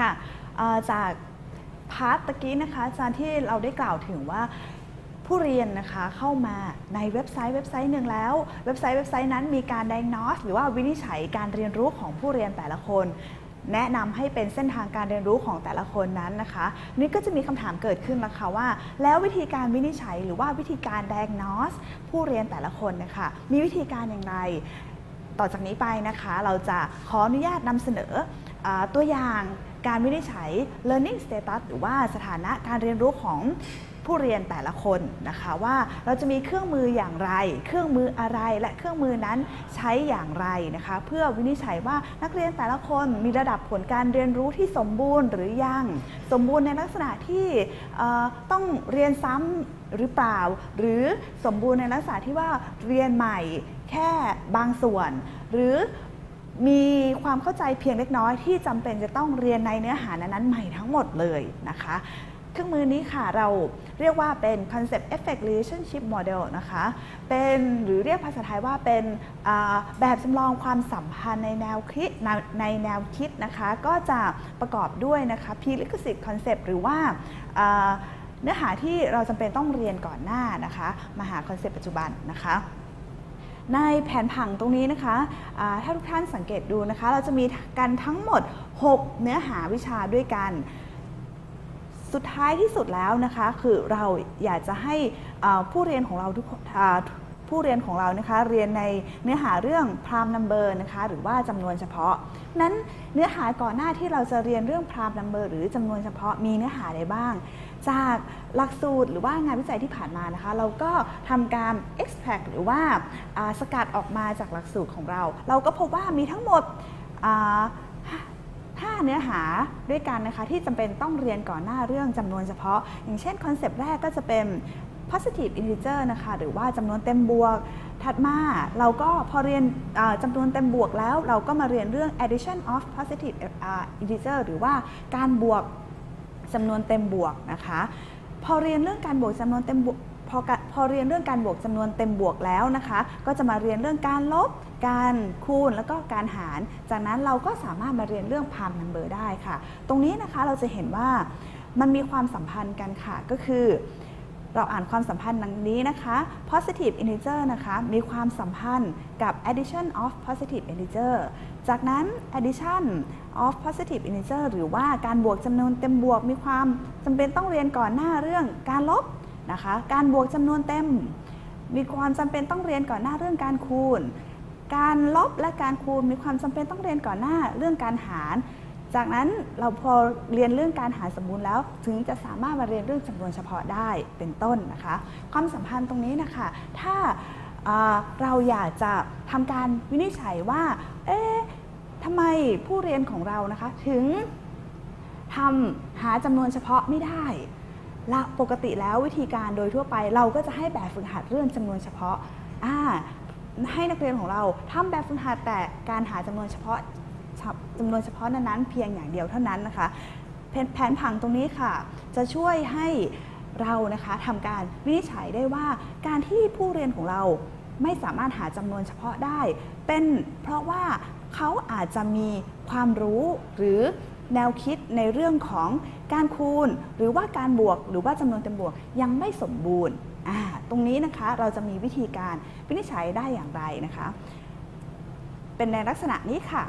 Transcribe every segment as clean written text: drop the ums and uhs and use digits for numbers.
ค่ะจากพาร์ทตะกี้นะคะอาจารย์ที่เราได้กล่าวถึงว่าผู้เรียนนะคะเข้ามาในเว็บไซต์หนึ่งแล้วเว็บไซต์นั้นมีการ diagnose หรือว่าวินิจฉัยการเรียนรู้ของผู้เรียนแต่ละคนแนะนำให้เป็นเส้นทางการเรียนรู้ของแต่ละคนนั้นนะคะนี่ก็จะมีคำถามเกิดขึ้นแล้วค่ะว่าแล้ววิธีการวินิจฉัยหรือว่าวิธีการ diagnose ผู้เรียนแต่ละคนนะคะมีวิธีการอย่างไรต่อจากนี้ไปนะคะเราจะขออนุญาตนำเสนอตัวอย่างการวินิจฉัย learning status หรือว่าสถานะการเรียนรู้ของผู้เรียนแต่ละคนนะคะว่าเราจะมีเครื่องมืออย่างไรเครื่องมืออะไรและเครื่องมือนั้นใช้อย่างไรนะคะเพื่อวินิจฉัยว่านักเรียนแต่ละคนมีระดับผลการเรียนรู้ที่สมบูรณ์หรือยังสมบูรณ์ในลักษณะที่ต้องเรียนซ้ำหรือเปล่าหรือสมบูรณ์ในลักษณะที่ว่าเรียนใหม่แค่บางส่วนหรือมีความเข้าใจเพียงเล็กน้อยที่จำเป็นจะต้องเรียนในเนื้อหานั้นใหม่ทั้งหมดเลยนะคะเครื่องมือนี้ค่ะเราเรียกว่าเป็น Concept Effect Relationship Model นะคะเป็นหรือเรียกภาษาไทยว่าเป็นแบบจำลองความสัมพันธ์ในแนวคิดนะคะก็จะประกอบด้วยนะคะ Prerequisite Concept หรือว่าเนื้อหาที่เราจำเป็นต้องเรียนก่อนหน้านะคะมาหาคอนเซปต์ปัจจุบันนะคะในแผนผังตรงนี้นะคะถ้าทุกท่านสังเกตดูนะคะเราจะมีกันทั้งหมด6เนื้อหาวิชาด้วยกันสุดท้ายที่สุดแล้วนะคะคือเราอยากจะให้ผู้เรียนของเรานะคะเรียนในเนื้อหาเรื่อง prime number นะคะหรือว่าจำนวนเฉพาะนั้นเนื้อหาก่อนหน้าที่เราจะเรียนเรื่อง prime number หรือจำนวนเฉพาะมีเนื้อหาใดบ้างจากหลักสูตรหรือว่างานวิจัยที่ผ่านมานะคะเราก็ทำการ extract หรือว่าสกัดออกมาจากหลักสูตรของเราก็พบว่ามีทั้งหมด5เนื้อหาด้วยกันนะคะที่จำเป็นต้องเรียนก่อนหน้าเรื่องจำนวนเฉพาะอย่างเช่นคอนเซปต์แรกก็จะเป็น positive integer นะคะหรือว่าจำนวนเต็มบวกถัดมาเราก็พอเรียนจำนวนเต็มบวกแล้วเราก็มาเรียนเรื่อง addition of positive integer หรือว่าการบวกจำนวนเต็มบวกนะคะพอเรียนเรื่องการบวกจำนวนเต็มบวกพอเรียนเรื่องการบวกจำนวนเต็มบวกแล้วนะคะก็จะมาเรียนเรื่องการลบการคูณแล้วก็การหารจากนั้นเราก็สามารถมาเรียนเรื่อง prime number ได้ค่ะตรงนี้นะคะเราจะเห็นว่ามันมีความสัมพันธ์กันค่ะก็คือเราอ่านความสัมพันธ์ดังนี้นะคะ positive integer นะคะมีความสัมพันธ์กับ addition of positive integer จากนั้น addition of positive integer หรือว่าการบวกจำนวนเต็มบวกมีความจำเป็นต้องเรียนก่อนหน้าเรื่องการลบนะคะการบวกจำนวนเต็มมีความจำเป็นต้องเรียนก่อนหน้าเรื่องการคูณการลบและการคูณมีความจำเป็นต้องเรียนก่อนหน้าเรื่องการหารจากนั้นเราพอเรียนเรื่องการหารสมบูรณ์แล้วถึงจะสามารถมาเรียนเรื่องจำนวนเฉพาะได้เป็นต้นนะคะความสัมพันธ์ตรงนี้นะคะถ้าเราอยากจะทำการวินิจฉัยว่าทำไมผู้เรียนของเรานะคะถึงหาจำนวนเฉพาะไม่ได้และปกติแล้ววิธีการโดยทั่วไปเราก็จะให้แบบฝึกหัดเรื่องจำนวนเฉพาะให้นักเรียนของเราทำแบบฝึกหัดแต่การหาจำนวนเฉพาะนั้นเพียงอย่างเดียวเท่านั้นนะคะแผนผังตรงนี้ค่ะจะช่วยให้เรานะคะทำการวินิจฉัยได้ว่าการที่ผู้เรียนของเราไม่สามารถหาจำนวนเฉพาะได้เป็นเพราะว่าเขาอาจจะมีความรู้หรือแนวคิดในเรื่องของการคูณหรือว่าการบวกหรือว่าจำนวนเต็มบวกยังไม่สมบูรณ์ตรงนี้นะคะเราจะมีวิธีการวินิจฉัยได้อย่างไรนะคะเป็นในลักษณะนี้ค่ะ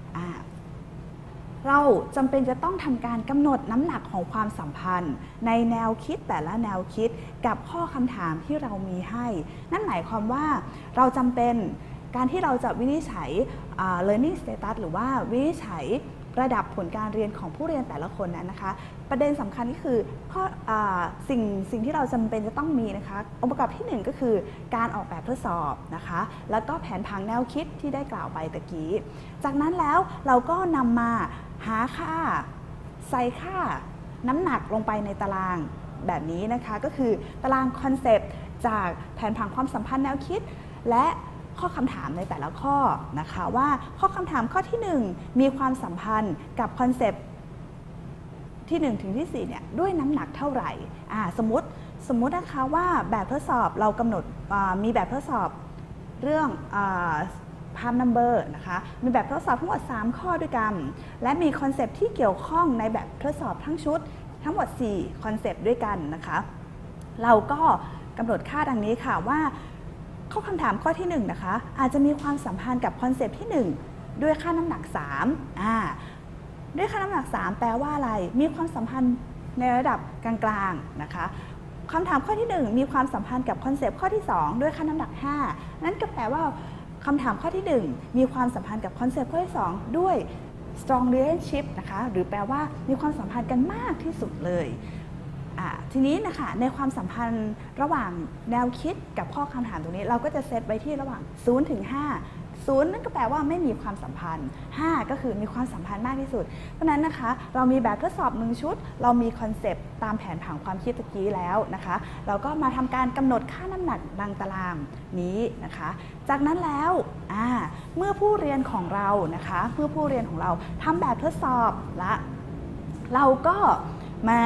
เราจำเป็นจะต้องทำการกำหนดน้ำหนักของความสัมพันธ์ในแนวคิดแต่ละแนวคิดกับข้อคำถามที่เรามีให้นั่นหมายความว่าเราจำเป็นการที่เราจะวินิจฉัยlearning status หรือว่าวินิจฉัยระดับผลการเรียนของผู้เรียนแต่ละคนนั้นนะคะประเด็นสำคัญก็คือสิ่งที่เราจำเป็นจะต้องมีนะคะองค์ประกอบที่1ก็คือการออกแบบทดสอบนะคะแล้วก็แผนผังแนวคิดที่ได้กล่าวไปตะกี้จากนั้นแล้วเราก็นำมาหาค่าใส่ค่าน้ำหนักลงไปในตารางแบบนี้นะคะก็คือตารางคอนเซปต์จากแผนผังความสัมพันธ์แนวคิดและข้อคำถามในแต่ละข้อนะคะว่าข้อคำถามข้อที่1มีความสัมพันธ์กับคอนเซปต์ที่1ถึงที่4เนี่ยด้วยน้ำหนักเท่าไหร่สมมตินะคะว่าแบบทดสอบเรากำหนดมีแบบทดสอบเรื่อง palm number นะคะมีแบบทดสอบทั้งหมด3ข้อด้วยกันและมีคอนเซปต์ที่เกี่ยวข้องในแบบทดสอบทั้งชุดทั้งหมด4คอนเซปต์ด้วยกันนะคะเราก็กำหนดค่าดังนี้ค่ะว่าข้อคำถามข้อที่1นะคะอาจจะมีความสัมพันธ์กับคอนเซปต์ที่1ด้วยค่าน้ำหนัก3ด้วยค่าน้ำหนัก3แปลว่าอะไรมีความสัมพันธ์ในระดับกลางๆนะคะคำถามข้อที่1มีความสัมพันธ์กับคอนเซปต์ข้อที่2ด้วยค่าน้ำหนัก5นั่นก็แปลว่าคำถามข้อที่1มีความสัมพันธ์กับคอนเซปต์ข้อที่2ด้วย strong relationship นะคะหรือแปลว่ามีความสัมพันธ์กันมากที่สุดเลยทีนี้นะคะในความสัมพันธ์ระหว่างแนวคิดกับข้อคำถามตรงนี้เราก็จะเซตไว้ที่ระหว่าง0 ถึง 5 0นั่นก็แปลว่าไม่มีความสัมพันธ์5ก็คือมีความสัมพันธ์มากที่สุดเพราะนั้นนะคะเรามีแบบทดสอบ1ชุดเรามีคอนเซปต์ตามแผนผังความคิดตะกี้แล้วนะคะเราก็มาทำการกำหนดค่าน้ำหนักดังตารางนี้นะคะจากนั้นแล้วเมื่อผู้เรียนของเรานะคะเมื่อผู้เรียนของเราทำแบบทดสอบและเราก็มา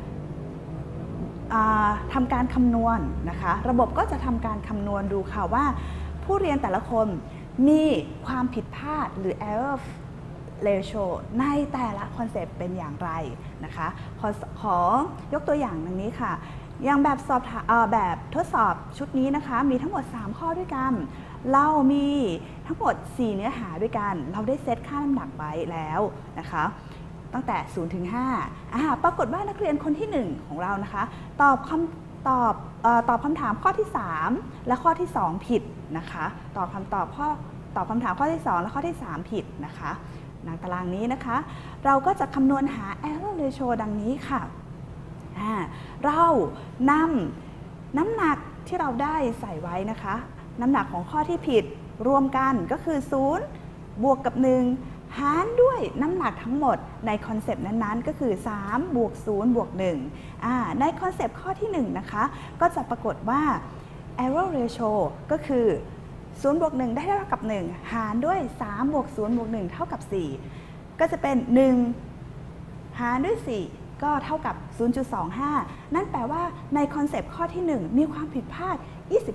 ทำการคำนวณนะคะระบบก็จะทำการคำนวณดูค่ะว่าผู้เรียนแต่ละคนมีความผิดพลาดหรือ error ratio ในแต่ละคอนเซปต์เป็นอย่างไรนะคะขอยกตัวอย่างดังนี้ค่ะอย่างแบบทดสอบชุดนี้นะคะมีทั้งหมด3ข้อด้วยกันเรามีทั้งหมด4เนื้อหาด้วยกันเราได้เซตค่าน้ำหนักไว้แล้วนะคะตั้งแต่0 ถึง 5ปรากฏว่านักเรียนคนที่1ของเรานะคะตอบคำถามข้อที่3และข้อที่2ผิดนะคะตอบคำถามข้อที่2และข้อที่3ผิดนะคะในตารางนี้นะคะเราก็จะคำนวณหา error ratio ดังนี้ค่ะเรานำน้ำหนักที่เราได้ใส่ไว้นะคะน้ำหนักของข้อที่ผิดรวมกันก็คือ0บวกกับ1หารด้วยน้ำหนักทั้งหมดในคอนเซปต์นั้นๆก็คือ3บวก0บวก1ในคอนเซปต์ข้อที่1นะคะก็จะปรากฏว่า error ratio ก็คือ0บวก1ได้เท่ากับ1หารด้วย3บวก0บวก1เท่ากับ4ก็จะเป็น1หารด้วย4ก็เท่ากับ 0.25 นั่นแปลว่าในคอนเซปต์ข้อที่1มีความผิดพลาด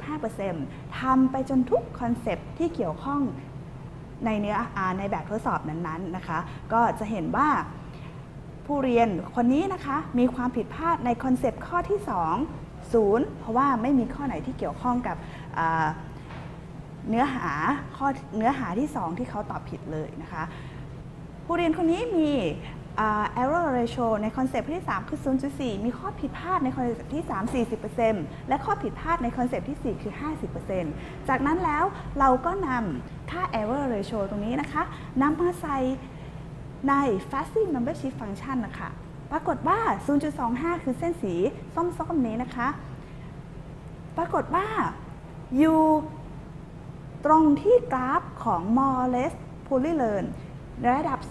25% ทำไปจนทุกคอนเซปต์ที่เกี่ยวข้องในแบบทดสอบนั้นๆนะคะก็จะเห็นว่าผู้เรียนคนนี้นะคะมีความผิดพลาดในคอนเซปต์ข้อที่2 0เพราะว่าไม่มีข้อไหนที่เกี่ยวข้องกับเนื้อหาที่2ที่เขาตอบผิดเลยนะคะผู้เรียนคนนี้มี error ratio ในคอนเซปต์ที่3คือ 0.4 มีข้อผิดพลาดในคอนเซปต์ที่3 40% และข้อผิดพลาดในคอนเซปต์ที่4คือ 50% จากนั้นแล้วเราก็นำค่า error ratio ตรงนี้นะคะนำมาใส่ใน fuzzy membership function นะคะปรากฏว่า 0.25 คือเส้นสีส้มๆนี้นะคะปรากฏว่าอยู่ตรงที่กราฟของ more or less poorly learn ระดับ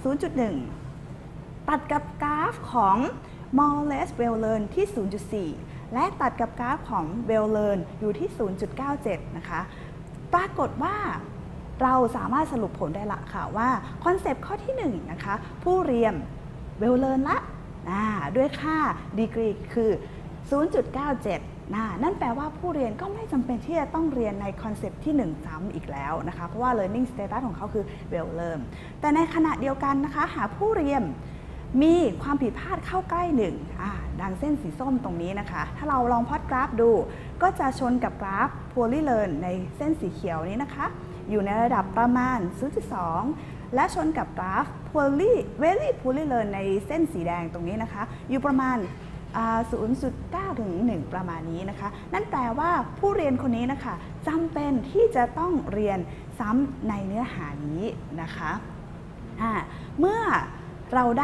0.1 ตัดกับกราฟของ more or less well learn ที่ 0.4 และตัดกับกราฟของ well learn อยู่ที่ 0.97 นะคะปรากฏว่าเราสามารถสรุปผลได้ละค่ะว่าคอนเซปต์ข้อที่1นะคะผู้เรียน well learn ละด้วยค่าดีกรีคือ 0.97 นั่นแปลว่าผู้เรียนก็ไม่จำเป็นที่จะต้องเรียนในคอนเซปต์ที่1ซ้ำอีกแล้วนะคะเพราะว่า learning status ของเขาคือ well learn แต่ในขณะเดียวกันนะคะหากผู้เรียนมีความผิดพลาดเข้าใกล้1ดังเส้นสีส้มตรงนี้นะคะถ้าเราลองพลอตกราฟดูก็จะชนกับกราฟ poorly learn ในเส้นสีเขียวนี้นะคะอยู่ในระดับประมาณ 0.2 และชนกับกราฟ very poorly learn ในเส้นสีแดงตรงนี้นะคะอยู่ประมาณ0.9 ถึง 1 ประมาณนี้นะคะนั่นแปลว่าผู้เรียนคนนี้นะคะจำเป็นที่จะต้องเรียนซ้ำในเนื้อหานี้นะคะเมื่อเราได้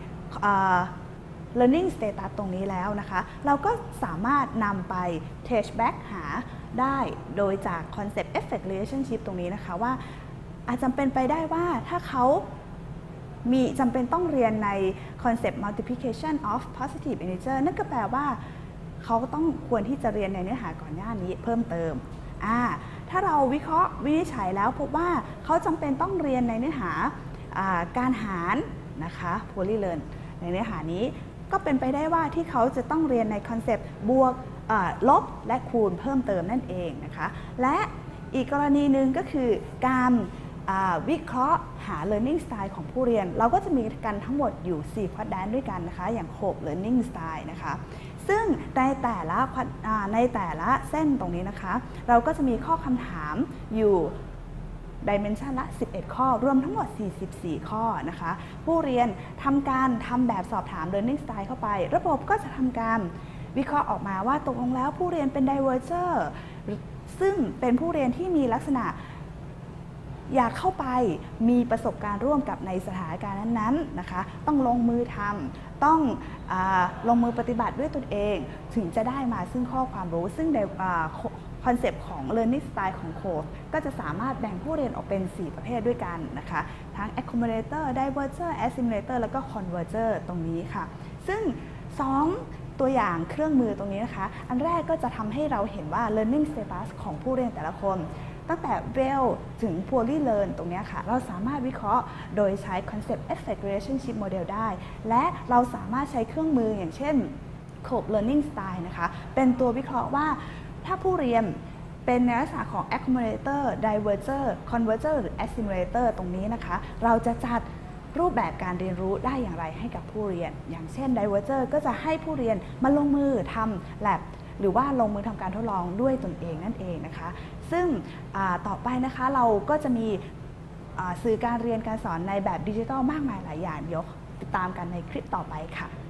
learning status ตรงนี้แล้วนะคะเราก็สามารถนำไป trace back หาได้โดยจาก concept effect relationship ตรงนี้นะคะว่าอาจจำเป็นไปได้ว่าถ้าเขามีจำเป็นต้องเรียนใน concept multiplication of positive integer นั่นก็แปลว่าเขาต้องควรที่จะเรียนในเนื้อหาก่อนหน้านี้เพิ่มเติมถ้าเราวิเคราะห์วินิจฉัยแล้วพบว่าเขาจำเป็นต้องเรียนในเนื้อหาการหารนะคะ poorly learn ในเนื้อหานี้ก็เป็นไปได้ว่าที่เขาจะต้องเรียนในคอนเซปต์บวกลบและคูณเพิ่มเติมนั่นเองนะคะและอีกกรณีหนึ่งก็คือการวิเคราะห์หา learning style ของผู้เรียนเราก็จะมีกันทั้งหมดอยู่4 quadrant ด้วยกันนะคะอย่างCOPE learning style นะคะซึ่งในแต่ละเส้นตรงนี้นะคะเราก็จะมีข้อคำถามอยู่dimension ละ11 ข้อรวมทั้งหมด44 ข้อนะคะผู้เรียนทำแบบสอบถาม learning style เข้าไประบบก็จะทำการวิเคราะห์ออกมาว่าตกลงแล้วผู้เรียนเป็น diverger ซึ่งเป็นผู้เรียนที่มีลักษณะอยากเข้าไปมีประสบการณ์ร่วมกับในสถานการณ์นั้นๆนะคะต้องลงมือทำต้องลงมือปฏิบัติด้วยตนเองถึงจะได้มาซึ่งข้อความรู้ซึ่งในคอนเซปต์ของ learning style ของโค้ชก็จะสามารถแบ่งผู้เรียนออกเป็น4 ประเภทด้วยกันนะคะทั้ง accommodator diverger assimilator แล้วก็ converger ตรงนี้ค่ะซึ่ง2ตัวอย่างเครื่องมือตรงนี้นะคะอันแรกก็จะทำให้เราเห็นว่า learning status ของผู้เรียนแต่ละคนตั้งแต่ well ถึง poorly learn ตรงนี้ค่ะเราสามารถวิเคราะห์โดยใช้ concept effect relationship model ได้และเราสามารถใช้เครื่องมืออย่างเช่น COPE learning style นะคะเป็นตัววิเคราะห์ว่าถ้าผู้เรียนเป็นในลักษณะของ accommodator diverger converger หรือ assimilator ตรงนี้นะคะเราจะจัดรูปแบบการเรียนรู้ได้อย่างไรให้กับผู้เรียนอย่างเช่น diverger ก็จะให้ผู้เรียนมาลงมือทำ lab หรือว่าลงมือทำการทดลองด้วยตนเองนั่นเองนะคะซึ่งต่อไปนะคะเราก็จะมีสื่อการเรียนการสอนในแบบดิจิทัลมากมายหลายอย่างเดี๋ยวติดตามกันในคลิปต่อไปค่ะ